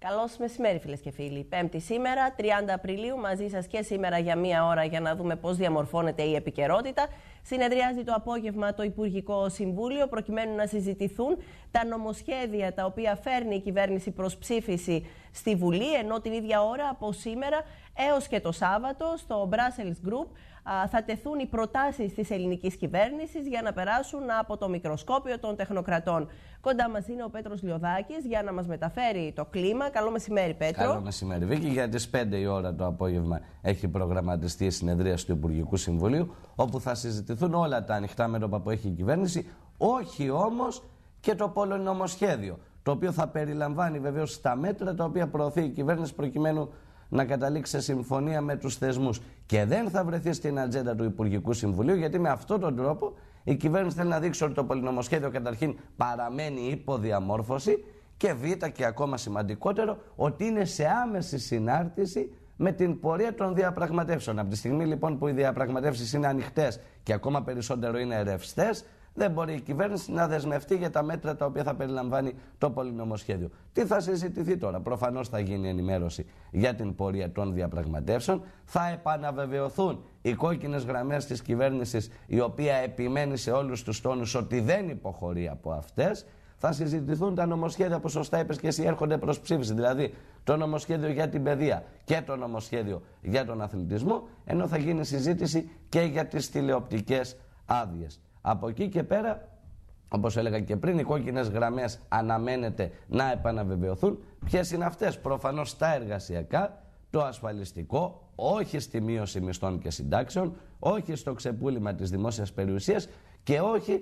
Καλώς μεσημέρι, φίλες και φίλοι. Πέμπτη σήμερα, 30 Απριλίου, μαζί σας και σήμερα για μία ώρα για να δούμε πώς διαμορφώνεται η επικαιρότητα. Συνεδριάζει το απόγευμα το Υπουργικό Συμβούλιο προκειμένου να συζητηθούν τα νομοσχέδια τα οποία φέρνει η κυβέρνηση προς ψήφιση στη Βουλή, ενώ την ίδια ώρα από σήμερα έως και το Σάββατο στο Brussels Group θα τεθούν οι προτάσεις της ελληνικής κυβέρνησης για να περάσουν από το μικροσκόπιο των τεχνοκρατών. Κοντά μας είναι ο Πέτρος Λιωδάκης για να μας μεταφέρει το κλίμα. Καλό μεσημέρι, Πέτρο. Καλό μεσημέρι, Βίκη. Για τις 5 η ώρα το απόγευμα έχει προγραμματιστεί η συνεδρίαση του Υπουργικού Συμβουλίου, όπου θα συζητηθούν όλα τα ανοιχτά μέτωπα που έχει η κυβέρνηση, όχι όμως και το πολυνομοσχέδιο, το οποίο θα περιλαμβάνει βεβαίως τα μέτρα τα οποία προωθεί η κυβέρνηση προκειμένου να καταλήξει σε συμφωνία με τους θεσμούς. Και δεν θα βρεθεί στην ατζέντα του Υπουργικού Συμβουλίου, γιατί με αυτόν τον τρόπο η κυβέρνηση θέλει να δείξει ότι το πολυνομοσχέδιο καταρχήν παραμένει υποδιαμόρφωση και β' και ακόμα σημαντικότερο ότι είναι σε άμεση συνάρτηση με την πορεία των διαπραγματεύσεων. Από τη στιγμή λοιπόν που οι διαπραγματεύσεις είναι ανοιχτές και ακόμα περισσότερο είναι ρευστές, δεν μπορεί η κυβέρνηση να δεσμευτεί για τα μέτρα τα οποία θα περιλαμβάνει το πολυνομοσχέδιο. Τι θα συζητηθεί τώρα? Προφανώς θα γίνει ενημέρωση για την πορεία των διαπραγματεύσεων. Θα επαναβεβαιωθούν οι κόκκινες γραμμές της κυβέρνησης, η οποία επιμένει σε όλους τους τόνους ότι δεν υποχωρεί από αυτές. Θα συζητηθούν τα νομοσχέδια που σωστά είπες και εσύ έρχονται προς ψήφιση, δηλαδή το νομοσχέδιο για την παιδεία και το νομοσχέδιο για τον αθλητισμό, ενώ θα γίνει συζήτηση και για τις τηλεοπτικές άδειες. Από εκεί και πέρα, όπως έλεγα και πριν, οι κόκκινες γραμμές αναμένεται να επαναβεβαιωθούν. Ποιες είναι αυτές? Προφανώς τα εργασιακά, το ασφαλιστικό, όχι στη μείωση μισθών και συντάξεων, όχι στο ξεπούλημα της δημόσιας περιουσίας και όχι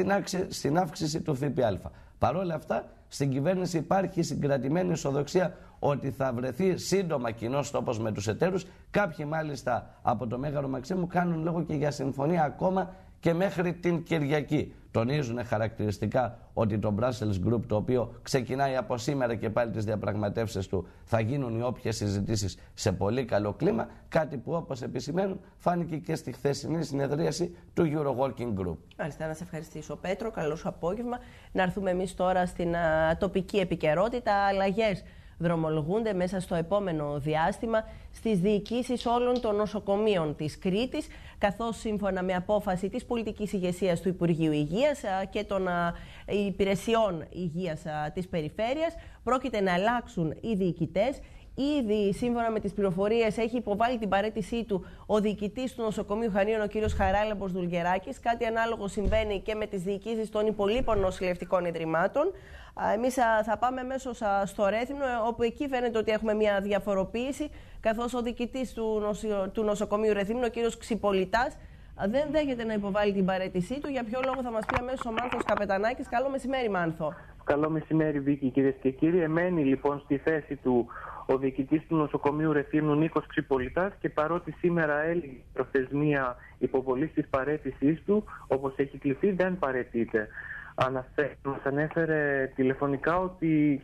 στην αύξηση του ΦΠΑ. Παρ' όλα αυτά, στην κυβέρνηση υπάρχει συγκρατημένη ισοδοξία ότι θα βρεθεί σύντομα κοινός τόπος με τους εταίρους. Κάποιοι μάλιστα από το Μέγαρο Μαξίμου κάνουν λόγο και για συμφωνία ακόμα και μέχρι την Κυριακή. Τονίζουν χαρακτηριστικά ότι το Brussels Group, το οποίο ξεκινάει από σήμερα και πάλι τις διαπραγματεύσεις του, θα γίνουν οι όποιες συζητήσεις σε πολύ καλό κλίμα, κάτι που όπως επισημαίνουν φάνηκε και στη χθεσινή συνεδρίαση του Euroworking Group. Μάλιστα, να σε ευχαριστήσω, Πέτρο. Καλό σου απόγευμα. Να έρθουμε εμείς τώρα στην τοπική επικαιρότητα. Αλλαγές δρομολογούνται μέσα στο επόμενο διάστημα στις διοικήσεις όλων των νοσοκομείων της Κρήτης, καθώς σύμφωνα με απόφαση της πολιτικής ηγεσίας του Υπουργείου Υγείας και των υπηρεσιών υγείας της περιφέρειας, πρόκειται να αλλάξουν οι διοικητές. Ήδη, σύμφωνα με τις πληροφορίες, έχει υποβάλει την παραίτησή του ο διοικητής του νοσοκομείου Χανίων, ο κ. Χαράλαμπος Δουλγεράκης. Κάτι ανάλογο συμβαίνει και με τις διοικήσεις των υπολείπων νοσηλευτικών ιδρυμάτων. Εμείς θα πάμε αμέσως στο Ρέθυμνο, όπου εκεί φαίνεται ότι έχουμε μια διαφοροποίηση, καθώς ο διοικητής του νοσοκομείου Ρεθύμνου, ο κ. Ξυπολιτάς, δεν δέχεται να υποβάλει την παραίτησή του. Για ποιο λόγο θα μας πει αμέσως ο Μάνθος Καπετανάκης. Καλό μεσημέρι, Μάνθο. Καλό μεσημέρι, Βίκη, κυρίες και κύριοι. Εμένει λοιπόν στη θέση του ο διοικητής του νοσοκομείου Ρεθύμνου, Νίκος Ξυπολιτάς, και παρότι σήμερα έλυγε η προθεσμία υποβολής της παραίτησής του, όπως έχει κληθεί, δεν παραιτείται. Μας ανέφερε τηλεφωνικά ότι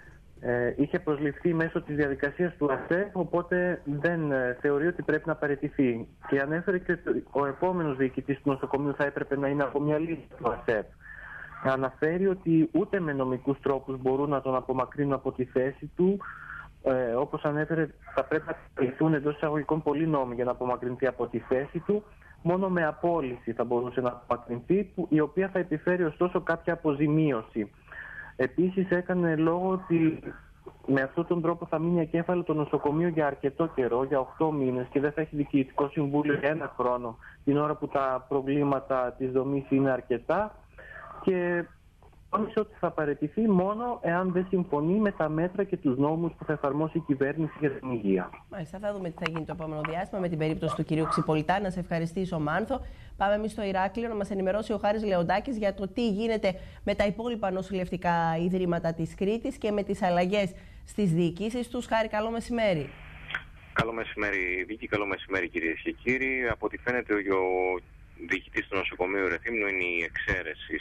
είχε προσληφθεί μέσω της διαδικασίας του ΑΣΕΠ, οπότε δεν θεωρεί ότι πρέπει να παραιτηθεί. Και ανέφερε και ο επόμενος διοικητής του νοσοκομείου θα έπρεπε να είναι από μια λίστα του ΑΣΕΠ. Αναφέρει ότι ούτε με νομικούς τρόπους μπορούν να τον απομακρύνουν από τη θέση του. Όπως ανέφερε, θα πρέπει να κληθούν εντός εισαγωγικών πολλοί νόμοι για να απομακρυνθεί από τη θέση του. Μόνο με απόλυση θα μπορούσε να απομακρυνθεί, η οποία θα επιφέρει ωστόσο κάποια αποζημίωση. Επίσης έκανε λόγο ότι με αυτόν τον τρόπο θα μείνει ακέφαλο το νοσοκομείο για αρκετό καιρό, για 8 μήνες, και δεν θα έχει διοικητικό συμβούλιο για 1 χρόνο, την ώρα που τα προβλήματα της δομής είναι αρκετά, και τόνισε ότι θα παραιτηθεί μόνο εάν δεν συμφωνεί με τα μέτρα και τους νόμους που θα εφαρμόσει η κυβέρνηση για την υγεία. Μάλιστα, θα δούμε τι θα γίνει το επόμενο διάστημα με την περίπτωση του κυρίου Ξυπολιτά. Να σε ευχαριστήσω, Μάνθο. Πάμε εμείς στο Ηράκλειο να μας ενημερώσει ο Χάρης Λεοντάκης για το τι γίνεται με τα υπόλοιπα νοσηλευτικά ιδρύματα της Κρήτης και με τις αλλαγές στις διοικήσεις τους. Χάρη, καλό μεσημέρι. Καλό μεσημέρι, Βίκη. Καλό μεσημέρι, κυρίες και κύριοι. Από ό,τι φαίνεται, ο διοικητής του νοσοκομείου Ρεθύμνου είναι η εξαίρεση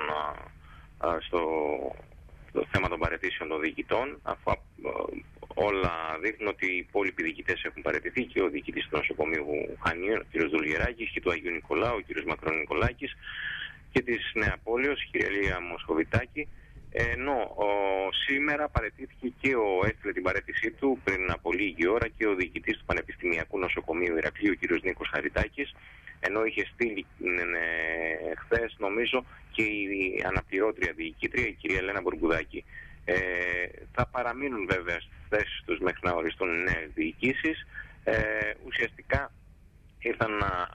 στο θέμα των παραιτήσεων των διοικητών, αφού όλα δείχνουν ότι οι υπόλοιποι διοικητές έχουν παραιτηθεί, και ο διοικητής του νοσοκομείου Χανίων, ο κ. Δουλγεράκης, και του Αγίου Νικολάου, ο κ. Μακρονικολάκης, και της Νεαπόλεως, η κυρία Λία Μοσχοβιτάκη, Ενώ σήμερα παραιτήθηκε και έστειλε την παραίτησή του πριν από λίγη ώρα και ο διοικητής του Πανεπιστημιακού Νοσοκομείου Ηρακλείου, ο κ. Νίκος Χαριτάκης, ενώ είχε στείλει χθες, νομίζω, και η αναπληρώτρια διοικήτρια, η κυρία Ελένα Μπουργκουδάκη. Θα παραμείνουν βέβαια στις θέσεις τους μέχρι να οριστούν νέες διοικήσεις. Ουσιαστικά ήρθαν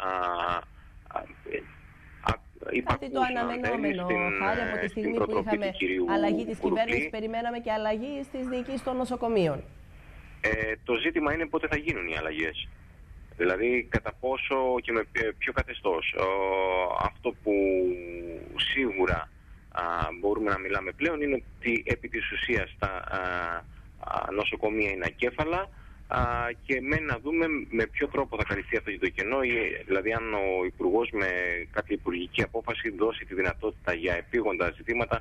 κάτι το αναμενόμενο, Χάρη, από τη στιγμή που είχαμε αλλαγή της κυβέρνησης, περιμέναμε και αλλαγή στις διοικήσεις των νοσοκομείων. Το ζήτημα είναι πότε θα γίνουν οι αλλαγές. Δηλαδή κατά πόσο και με ποιο καθεστώς. Αυτό που σίγουρα μπορούμε να μιλάμε πλέον είναι ότι επί της ουσίας τα νοσοκομεία είναι ακέφαλα και μένει να δούμε με ποιο τρόπο θα καλυφθεί αυτό το κενό, δηλαδή αν ο Υπουργός με κάποια υπουργική απόφαση δώσει τη δυνατότητα για επίγοντα ζητήματα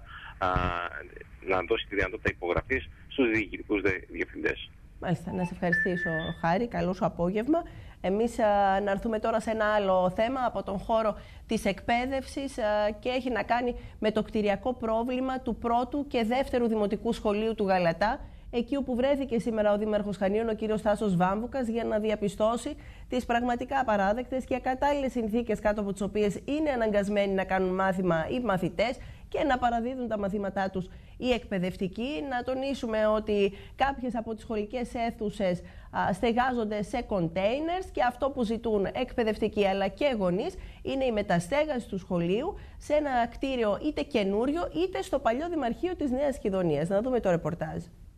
να δώσει τη δυνατότητα υπογραφής στους διοικητικούς διευθυντές. Μάλιστα, να σε ευχαριστήσω, Χάρη. Καλό σου απόγευμα. Εμείς να έρθουμε τώρα σε ένα άλλο θέμα από τον χώρο της εκπαίδευσης και έχει να κάνει με το κτηριακό πρόβλημα του πρώτου και δεύτερου δημοτικού σχολείου του Γαλατά, εκεί όπου βρέθηκε σήμερα ο Δήμαρχος Χανίων, ο κύριος Τάσος Βάμβουκας, για να διαπιστώσει τις πραγματικά απαράδεκτες και ακατάλληλες συνθήκες κάτω από τις οποίες είναι αναγκασμένοι να κάνουν μάθημα οι μαθητές και να παραδίδουν τα μαθήματά τους οι εκπαιδευτικοί. Να τονίσουμε ότι κάποιες από τις σχολικές αίθουσες στεγάζονται σε κοντέινερς και αυτό που ζητούν εκπαιδευτικοί αλλά και γονείς είναι η μεταστέγαση του σχολείου σε ένα κτίριο είτε καινούριο είτε στο παλιό Δημαρχείο της Νέας Κιδωνίας. Να δούμε το ρεπορτάζ.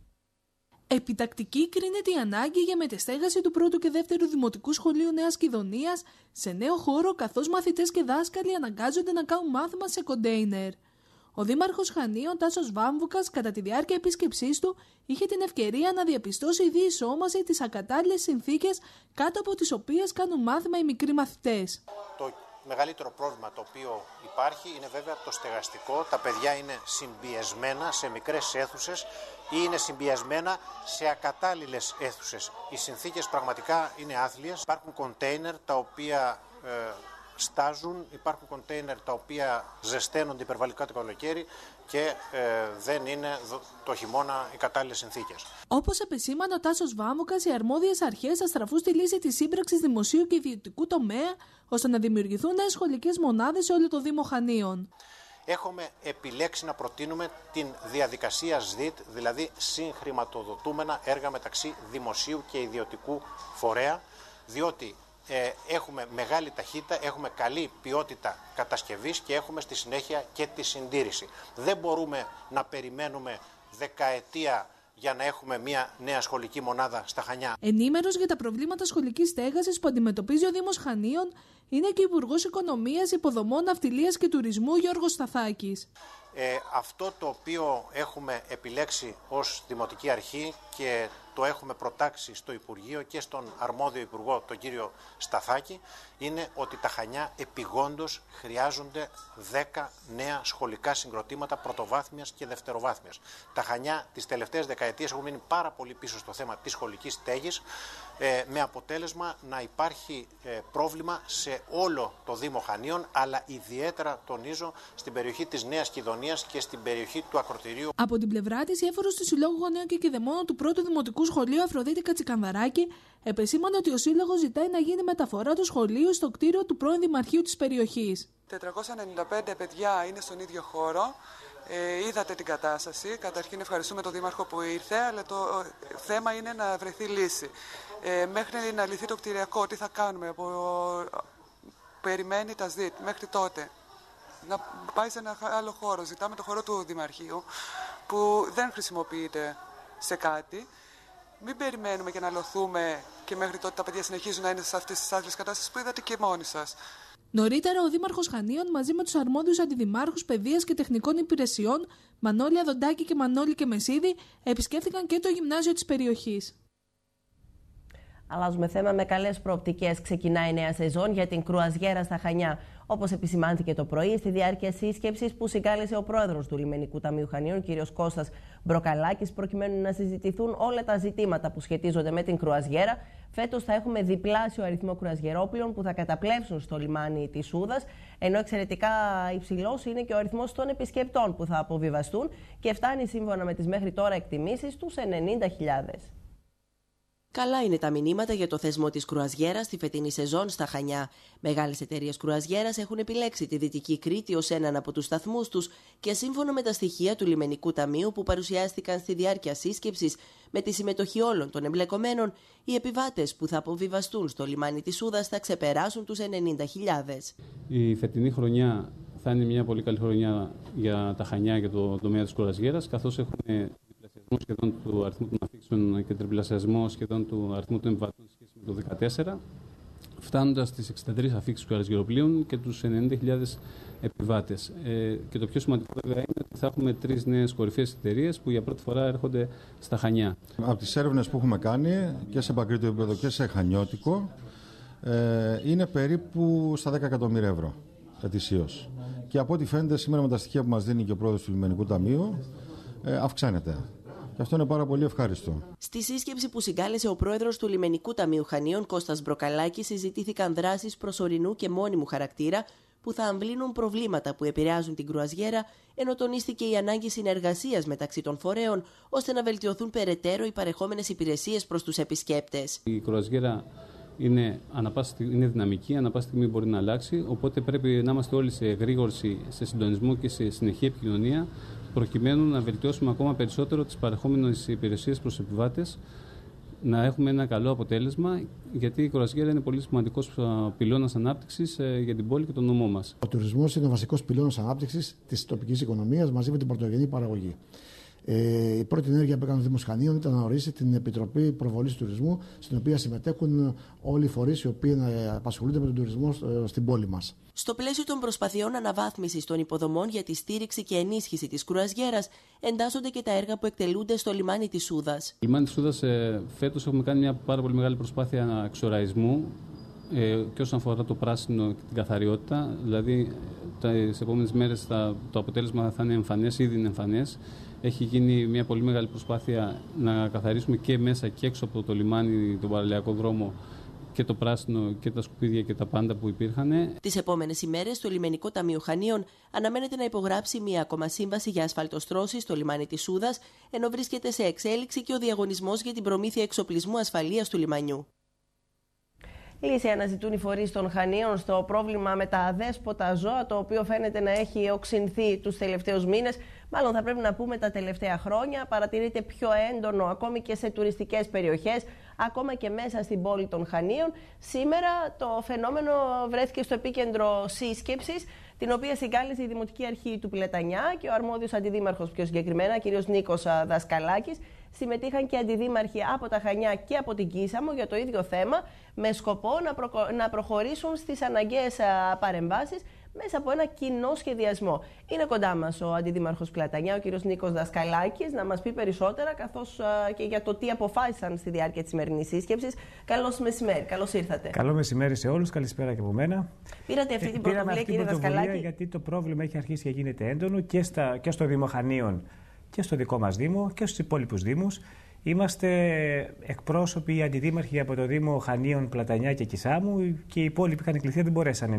Επιτακτική κρίνεται η ανάγκη για μετεστέγαση του πρώτου και δεύτερου Δημοτικού Σχολείου Νέας Κιδωνίας σε νέο χώρο, καθώς μαθητές και δάσκαλοι αναγκάζονται να κάνουν μάθημα σε κοντέινερ. Ο Δήμαρχος Χανίων, Τάσος Βάμβουκας, κατά τη διάρκεια επίσκεψής του, είχε την ευκαιρία να διαπιστώσει η διεισόμαση τις ακατάλληλες συνθήκες κάτω από τις οποίες κάνουν μάθημα οι μικροί μαθητές. Το μεγαλύτερο πρόβλημα το οποίο υπάρχει είναι βέβαια το στεγαστικό. Τα παιδιά είναι συμπιεσμένα σε μικρές αίθουσες ή είναι συμπιεσμένα σε ακατάλληλες αίθουσες. Οι συνθήκες πραγματικά είναι άθλιες. Υπάρχουν κοντέινερ τα οποία στάζουν, υπάρχουν κοντέινερ τα οποία ζεσταίνονται υπερβαλλικά το καλοκαίρι και δεν είναι το χειμώνα οι κατάλληλες συνθήκες. Όπως επεσήμανε ο Τάσος Βάμβουκας, οι αρμόδιες αρχές θα στραφούν στη λύση της σύμπραξης δημοσίου και ιδιωτικού τομέα, ώστε να δημιουργηθούν νέες σχολικές μονάδες σε όλο το Δήμο Χανίων. Έχουμε επιλέξει να προτείνουμε την διαδικασία ΣΔΙΤ, δηλαδή συγχρηματοδοτούμενα έργα μεταξύ δημοσίου και ιδιωτικού φορέα, διότι έχουμε μεγάλη ταχύτητα, έχουμε καλή ποιότητα κατασκευής και έχουμε στη συνέχεια και τη συντήρηση. Δεν μπορούμε να περιμένουμε δεκαετία για να έχουμε μια νέα σχολική μονάδα στα Χανιά. Ενήμερος για τα προβλήματα σχολικής στέγασης που αντιμετωπίζει ο Δήμος Χανίων είναι και ο Υπουργός Οικονομίας, Υποδομών, Ναυτιλίας και Τουρισμού Γιώργος Σταθάκης. Αυτό το οποίο έχουμε επιλέξει ως Δημοτική Αρχή και το έχουμε προτάξει στο Υπουργείο και στον αρμόδιο Υπουργό, τον κύριο Σταθάκη, είναι ότι τα Χανιά επιγόντως χρειάζονται 10 νέα σχολικά συγκροτήματα πρωτοβάθμιας και δευτεροβάθμιας. Τα Χανιά τις τελευταίες δεκαετίες έχουν μείνει πάρα πολύ πίσω στο θέμα της σχολικής στέγης, με αποτέλεσμα να υπάρχει πρόβλημα σε όλο το Δήμο Χανίων, αλλά ιδιαίτερα, τονίζω, στην περιοχή της Νέας Κιδωνίας και στην περιοχή του Ακροτηρίου. Από την πλευρά της, η έφορος του Συλλόγου Γονέων και Κηδεμόνων του πρώτου Δημοτικού Σχολείου, Αφροδίτη Κατσικανδαράκη, επεσήμανε ότι ο Σύλλογος ζητάει να γίνει μεταφορά του σχολείου στο κτίριο του πρώην Δημαρχείου της περιοχής. 495 παιδιά είναι στον ίδιο χώρο. Είδατε την κατάσταση. Καταρχήν ευχαριστούμε τον Δήμαρχο που ήρθε, αλλά το θέμα είναι να βρεθεί λύση. Μέχρι να λυθεί το κτηριακό, τι θα κάνουμε, περιμένει τα ΣΔΙΤ μέχρι τότε. Να πάει σε ένα άλλο χώρο. Ζητάμε το χώρο του Δημαρχείου που δεν χρησιμοποιείται σε κάτι. Μην περιμένουμε και να λωθούμε και μέχρι τότε τα παιδιά συνεχίζουν να είναι σε αυτές τις άθλιες κατάστασεις που είδατε και μόνοι σας. Νωρίτερα, ο Δήμαρχος Χανίων μαζί με τους αρμόδιους αντιδημάρχους παιδείας και τεχνικών υπηρεσιών, Μανώλη Αδοντάκη και Μανώλη και Μεσίδη, επισκέφθηκαν και το γυμνάσιο της περιοχής. Αλλάζουμε θέμα με καλές προοπτικές. Ξεκινάει η νέα σεζόν για την κρουαζιέρα στα Χανιά. Όπως επισημάνθηκε το πρωί, στη διάρκεια σύσκεψης που συγκάλεσε ο πρόεδρος του Λιμενικού Ταμείου Χανίων, κ. Κώστας Μπροκαλάκης, προκειμένου να συζητηθούν όλα τα ζητήματα που σχετίζονται με την κρουαζιέρα, φέτος θα έχουμε διπλάσιο αριθμό κρουαζιερόπλων που θα καταπλέψουν στο λιμάνι της Σούδας, ενώ εξαιρετικά υψηλός είναι και ο αριθμός των επισκεπτών που θα αποβιβαστούν και φτάνει σύμφωνα με τις μέχρι τώρα εκτιμήσεις τους 90.000. Καλά είναι τα μηνύματα για το θεσμό της κρουαζιέρας στη φετινή σεζόν στα Χανιά. Μεγάλες εταιρείες κρουαζιέρας έχουν επιλέξει τη Δυτική Κρήτη ως έναν από τους σταθμούς τους και σύμφωνα με τα στοιχεία του Λιμενικού Ταμείου που παρουσιάστηκαν στη διάρκεια σύσκεψης με τη συμμετοχή όλων των εμπλεκομένων, οι επιβάτες που θα αποβιβαστούν στο λιμάνι της Σούδας θα ξεπεράσουν τους 90.000. Η φετινή χρονιά θα είναι μια πολύ καλή χρονιά για τα Χανιά και το τομέα της κρουαζιέρας, καθώς έχουμε σχεδόν του αριθμού των αφήξεων και τριπλασιασμό σχεδόν του αριθμού των επιβατών σχέση με το 2014, φτάνοντας στις 63 αφήξεις κρουαζιεροπλοίων και τους 90.000 επιβάτες. Και το πιο σημαντικό βέβαια είναι ότι θα έχουμε 3 νέες κορυφαίες εταιρείες που για πρώτη φορά έρχονται στα Χανιά. Από τις έρευνες που έχουμε κάνει και σε παγκρίτιο επίπεδο και σε χανιώτικο, είναι περίπου στα 10 εκατομμύρια ευρώ ετησίως. Και από ό,τι φαίνεται σήμερα με τα στοιχεία που μας δίνει και ο πρόεδρος του Λιμενικού Ταμείου, αυξάνεται. Και αυτό είναι πάρα πολύ ευχάριστο. Στη σύσκεψη που συγκάλεσε ο πρόεδρος του Λιμενικού Ταμείου Χανίων, Κώστας Μπροκαλάκης, συζητήθηκαν δράσεις προσωρινού και μόνιμου χαρακτήρα που θα αμβλύνουν προβλήματα που επηρεάζουν την κρουαζιέρα, ενώ τονίστηκε η ανάγκη συνεργασίας μεταξύ των φορέων, ώστε να βελτιωθούν περαιτέρω οι παρεχόμενες υπηρεσίες προς τους επισκέπτες. Η κρουαζιέρα είναι δυναμική, ανά πάση στιγμή μπορεί να αλλάξει, οπότε πρέπει να είμαστε όλοι σε γρήγορση, σε συντονισμό και σε συνεχή επικοινωνία, προκειμένου να βελτιώσουμε ακόμα περισσότερο τις παρεχόμενες υπηρεσίες προς τους επιβάτες, να έχουμε ένα καλό αποτέλεσμα, γιατί η κρουαζιέρα είναι πολύ σημαντικός πυλώνας ανάπτυξης για την πόλη και τον νομό μας. Ο τουρισμός είναι ο βασικός πυλώνας ανάπτυξης της τοπικής οικονομίας μαζί με την πρωτογενή παραγωγή. Η πρώτη ενέργεια που έκανε ο Δήμος Χανίων ήταν να ορίσει την Επιτροπή Προβολής του Τουρισμού, στην οποία συμμετέχουν όλοι οι φορείς οι οποίοι απασχολούνται με τον τουρισμό στην πόλη μας. Στο πλαίσιο των προσπαθειών αναβάθμισης των υποδομών για τη στήριξη και ενίσχυση της κρουαζιέρας, εντάσσονται και τα έργα που εκτελούνται στο λιμάνι της Σούδας. Στο λιμάνι της Σούδας φέτος έχουμε κάνει μια πάρα πολύ μεγάλη προσπάθεια εξοραϊσμού και όσον αφορά το πράσινο και την καθαριότητα. Δηλαδή, τις επόμενες μέρες το αποτέλεσμα θα είναι εμφανές, ήδη είναι εμφανές. Έχει γίνει μια πολύ μεγάλη προσπάθεια να καθαρίσουμε και μέσα και έξω από το λιμάνι, τον παραλιακό δρόμο, και το πράσινο και τα σκουπίδια και τα πάντα που υπήρχαν. Τις επόμενες ημέρες το Λιμενικό Ταμείο Χανίων αναμένεται να υπογράψει μία ακόμα σύμβαση για ασφαλτοστρώσεις στο λιμάνι της Σούδας, ενώ βρίσκεται σε εξέλιξη και ο διαγωνισμός για την προμήθεια εξοπλισμού ασφαλείας του λιμανιού. Λύση αναζητούν οι φορείς των Χανίων στο πρόβλημα με τα αδέσποτα ζώα, το οποίο φαίνεται να έχει οξυνθεί τους τελευταίους μήνες. Μάλλον θα πρέπει να πούμε τα τελευταία χρόνια. Παρατηρείται πιο έντονο ακόμη και σε τουριστικές περιοχές, ακόμα και μέσα στην πόλη των Χανίων. Σήμερα το φαινόμενο βρέθηκε στο επίκεντρο σύσκεψης, την οποία συγκάλεσε η Δημοτική Αρχή του Πιλετανιά και ο αρμόδιος αντιδήμαρχος, πιο συγκεκριμένα, κ. Νίκος Δασκαλάκης. Συμμετείχαν και αντιδήμαρχοι από τα Χανιά και από την Κίσαμο για το ίδιο θέμα, με σκοπό να προχωρήσουν στις αναγκαίες παρεμβάσεις μέσα από ένα κοινό σχεδιασμό. Είναι κοντά μας ο αντιδήμαρχος Πιλετανιά, ο κ. Νίκος Δασκαλάκης, να μας πει περισσότερα, καθώς και για το τι αποφάσισαν στη διάρκεια της σημερινής σύσκεψης. Καλώς μεσημέρι, καλώς ήρθατε. Καλό μεσημέρι σε όλους, καλησπέρα και από μένα. Πήρατε αυτή την πρωτοβουλία, κύριε Δασκαλάκη? Γιατί το πρόβλημα έχει αρχίσει και γίνεται έντονο και στο Δήμο Χανίων και στο δικό μας Δήμο και στους υπόλοιπους Δήμους. Είμαστε εκπρόσωποι, αντιδήμαρχοι από το Δήμο Χανίων, Πλατανιά και Κισάμου, και οι υπόλοιποι είχαν κληθεί, δεν μπορέσαν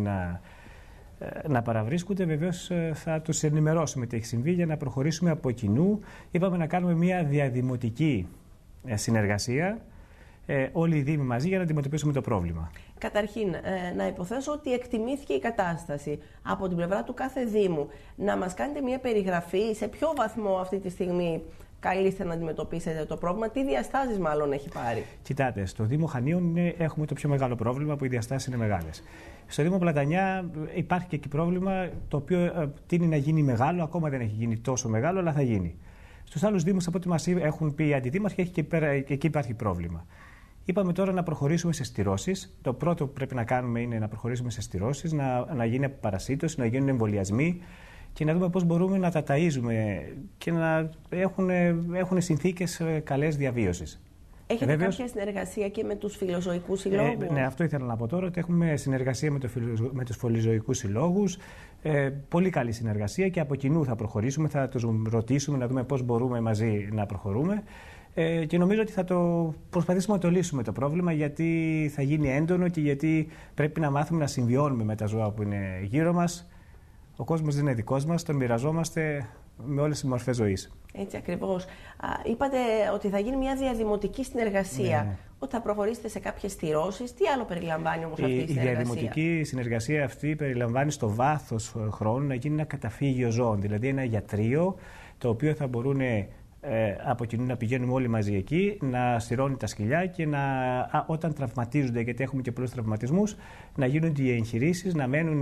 να παραβρίσκονται. Βεβαίως θα τους ενημερώσουμε τι έχει συμβεί για να προχωρήσουμε από κοινού. Είπαμε να κάνουμε μια διαδημοτική συνεργασία, όλοι οι Δήμοι μαζί, για να αντιμετωπίσουμε το πρόβλημα. Καταρχήν, να υποθέσω ότι εκτιμήθηκε η κατάσταση από την πλευρά του κάθε Δήμου. Να μας κάνετε μια περιγραφή σε ποιο βαθμό αυτή τη στιγμή καλείστε να αντιμετωπίσετε το πρόβλημα, τι διαστάσεις μάλλον έχει πάρει. Κοιτάτε, στο Δήμο Χανίων έχουμε το πιο μεγάλο πρόβλημα, που οι διαστάσεις είναι μεγάλες. Στο Δήμο Πλατανιά υπάρχει και εκεί πρόβλημα, το οποίο τείνει να γίνει μεγάλο, ακόμα δεν έχει γίνει τόσο μεγάλο, αλλά θα γίνει. Στους άλλους Δήμους, από ό,τι μας έχουν πει οι αντιδήμαρχοι, εκεί υπάρχει πρόβλημα. Είπαμε τώρα να προχωρήσουμε σε στηρώσεις. Το πρώτο που πρέπει να κάνουμε είναι να προχωρήσουμε σε στηρώσεις, να γίνει παρασίτωση, να γίνουν εμβολιασμοί και να δούμε πώς μπορούμε να τα ταΐζουμε και να έχουν συνθήκες καλές διαβίωσης. Έχετε κάποια συνεργασία και με τους φιλοζωικούς συλλόγους? Ναι, αυτό ήθελα να πω τώρα, ότι έχουμε συνεργασία με τους φιλοζωικούς συλλόγους. Πολύ καλή συνεργασία και από κοινού θα προχωρήσουμε, θα τους ρωτήσουμε να δούμε πώς μπορούμε μαζί να προχωρούμε. Και νομίζω ότι θα το προσπαθήσουμε να το λύσουμε το πρόβλημα, γιατί θα γίνει έντονο και γιατί πρέπει να μάθουμε να συμβιώνουμε με τα ζώα που είναι γύρω μας. Ο κόσμος δεν είναι δικός μας, τον μοιραζόμαστε με όλες τις μορφές ζωής. Έτσι ακριβώς. Είπατε ότι θα γίνει μια διαδημοτική συνεργασία. Ναι. Ότι θα προχωρήσετε σε κάποιες στηρώσεις. Τι άλλο περιλαμβάνει όμως αυτή η συνεργασία? Η διαδημοτική συνεργασία αυτή περιλαμβάνει στο βάθος χρόνου να γίνει ένα καταφύγιο ζώων, δηλαδή ένα γιατρείο το οποίο θα μπορούν από κοινού να πηγαίνουμε όλοι μαζί εκεί, να στηρώνει τα σκυλιά και όταν τραυματίζονται, γιατί έχουμε και πολλούς τραυματισμούς, να γίνονται οι εγχειρήσεις, να μένουν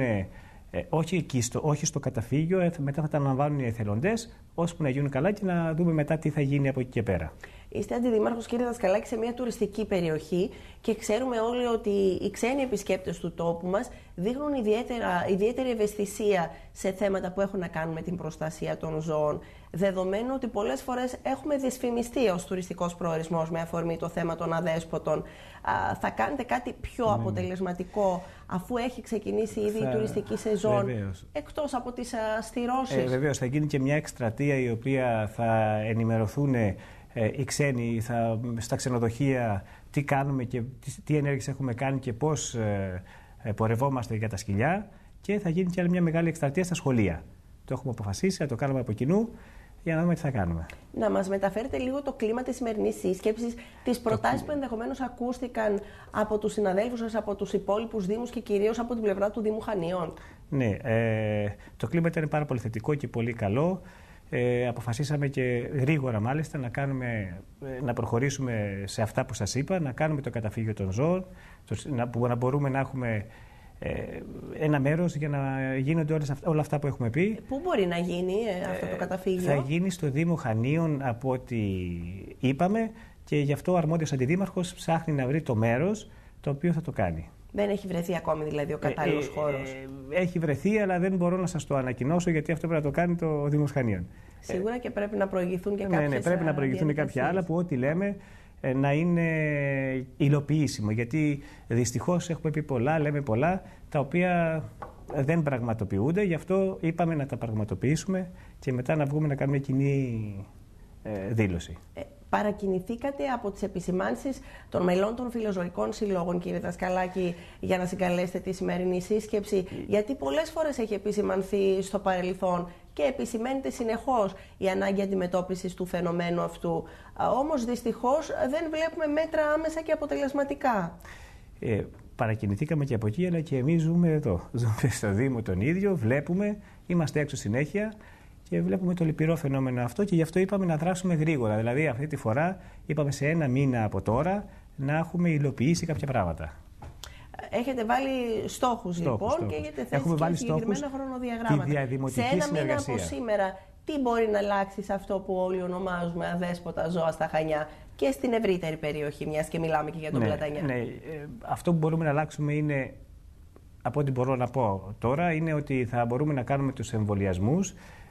όχι στο καταφύγιο, μετά θα τα αναλαμβάνουν οι εθελοντές, ώσπου να γίνουν καλά και να δούμε μετά τι θα γίνει από εκεί και πέρα. Είστε αντιδήμαρχος, κύριε Δασκαλάκη, σε μια τουριστική περιοχή και ξέρουμε όλοι ότι οι ξένοι επισκέπτες του τόπου μας δείχνουν ιδιαίτερη ευαισθησία σε θέματα που έχουν να κάνουν με την προστασία των ζώων. Δεδομένου ότι πολλές φορές έχουμε δυσφημιστεί ως τουριστικός προορισμός με αφορμή το θέμα των αδέσποτων. Θα κάνετε κάτι πιο αποτελεσματικό αφού έχει ξεκινήσει ήδη η τουριστική σεζόν, εκτός από τις στηρώσεις? Βεβαίως, θα γίνει και μια εκστρατεία η οποία θα ενημερωθούν οι ξένοι στα ξενοδοχεία τι κάνουμε και τι ενέργειες έχουμε κάνει και πώς πορευόμαστε για τα σκυλιά, και θα γίνει και άλλη μια μεγάλη εκστρατεία στα σχολεία. Το έχουμε αποφασίσει, θα το κάνουμε από κοινού για να δούμε τι θα κάνουμε. Να μας μεταφέρετε λίγο το κλίμα της σημερινής σύσκεψης, τις προτάσεις που ενδεχομένως ακούστηκαν από τους συναδέλφους σας, από τους υπόλοιπους δήμους και κυρίως από την πλευρά του Δήμου Χανίων. Ναι, το κλίμα ήταν πάρα πολύ θετικό και πολύ καλό. Αποφασίσαμε και γρήγορα μάλιστα να προχωρήσουμε σε αυτά που σας είπα, να κάνουμε το καταφύγιο των ζώων, που να μπορούμε να έχουμε ένα μέρος για να γίνονται όλα αυτά που έχουμε πει. Πού μπορεί να γίνει αυτό το καταφύγιο? Θα γίνει στο Δήμο Χανίων από ό,τι είπαμε, και γι' αυτό ο αρμόδιος αντιδήμαρχος ψάχνει να βρει το μέρος το οποίο θα το κάνει. Δεν έχει βρεθεί ακόμη δηλαδή ο κατάλληλος χώρος? Έχει βρεθεί, αλλά δεν μπορώ να σας το ανακοινώσω, γιατί αυτό πρέπει να το κάνει το Δήμος Χανίων. Σίγουρα και πρέπει να προηγηθούν και κάποιες. Ναι, πρέπει να προηγηθούν και κάποια άλλα που ό,τι λέμε να είναι υλοποιήσιμο. Γιατί δυστυχώς έχουμε πει πολλά, λέμε πολλά, τα οποία δεν πραγματοποιούνται. Γι' αυτό είπαμε να τα πραγματοποιήσουμε και μετά να βγούμε να κάνουμε κοινή δήλωση. Παρακινηθήκατε από τις επισημάνσεις των μελών των φιλοζωικών συλλόγων, κύριε Δασκαλάκη, για να συγκαλέσετε τη σημερινή σύσκεψη? Γιατί πολλές φορές έχει επισημανθεί στο παρελθόν και επισημαίνεται συνεχώς η ανάγκη αντιμετώπισης του φαινομένου αυτού. Όμως δυστυχώς δεν βλέπουμε μέτρα άμεσα και αποτελεσματικά. Παρακινηθήκαμε και από εκεί, αλλά και εμείς ζούμε εδώ. Ζούμε στο Δήμο τον ίδιο, βλέπουμε, είμαστε έξω συνέχεια και βλέπουμε το λυπηρό φαινόμενο αυτό, και γι' αυτό είπαμε να δράσουμε γρήγορα. Δηλαδή αυτή τη φορά είπαμε σε 1 μήνα από τώρα να έχουμε υλοποιήσει κάποια πράγματα. Έχετε βάλει στόχους λοιπόν και έχετε θέσει και συγκεκριμένα χρονοδιαγράμματα. Σε 1 μήνα από σήμερα, τι μπορεί να αλλάξει σε αυτό που όλοι ονομάζουμε αδέσποτα ζώα στα Χανιά και στην ευρύτερη περιοχή, μιας και μιλάμε και για τον Πλατανιά? Ναι, αυτό που μπορούμε να αλλάξουμε είναι, από ό,τι μπορώ να πω τώρα, είναι ότι θα μπορούμε να κάνουμε τους εμβολιασμούς,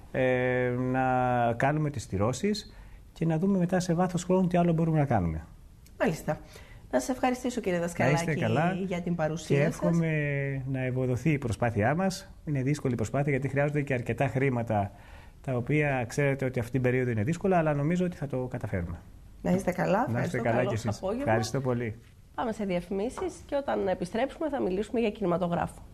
να κάνουμε τις στηρώσεις και να δούμε μετά σε βάθος χρόνου τι άλλο μπορούμε να κάνουμε. Μάλιστα. Να σας ευχαριστήσω, κύριε Δασκαλάκη, για την παρουσία σας. Και εύχομαι να ευοδοθεί η προσπάθειά μας. Είναι δύσκολη προσπάθεια, γιατί χρειάζονται και αρκετά χρήματα, τα οποία ξέρετε ότι αυτή την περίοδο είναι δύσκολα, αλλά νομίζω ότι θα το καταφέρουμε. Να είστε καλά. Να είστε καλά κι εσείς. Ευχαριστώ πολύ. Πάμε σε διαφημίσεις και όταν επιστρέψουμε θα μιλήσουμε για κινηματογράφο.